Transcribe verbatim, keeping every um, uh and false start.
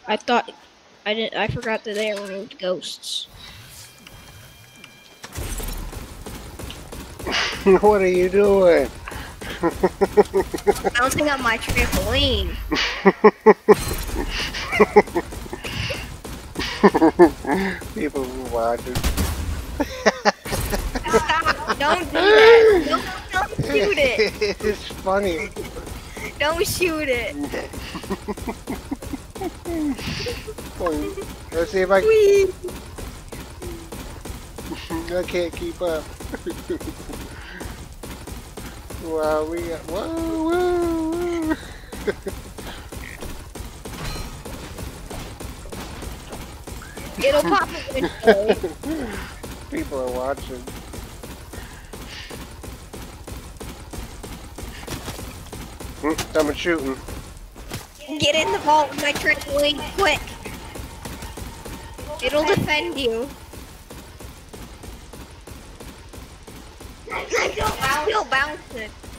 I thought I didn't. I forgot that they removed ghosts. What are you doing? Bouncing on my trampoline. People were watching. Stop! Don't do that! Don't, don't shoot it! It's funny. Don't shoot it! Let's see if I Whee! I can't keep up. Wow, we got whoa, whoa, whoa. It'll pop eventually. People are watching. Mm, someone's shooting. Get in the vault with my trampoline, quick! It'll defend you. Still bouncing.